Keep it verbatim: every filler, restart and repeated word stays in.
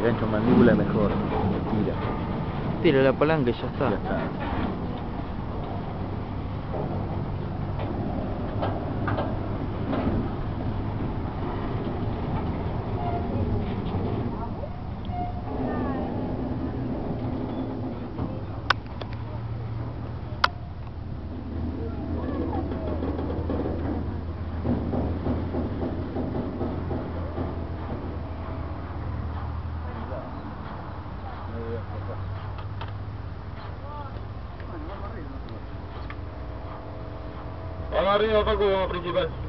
gancho mandíbula mejor. Tira. Tira la palanca y ya está. Ya está. Vamos arriba, Paco, principal.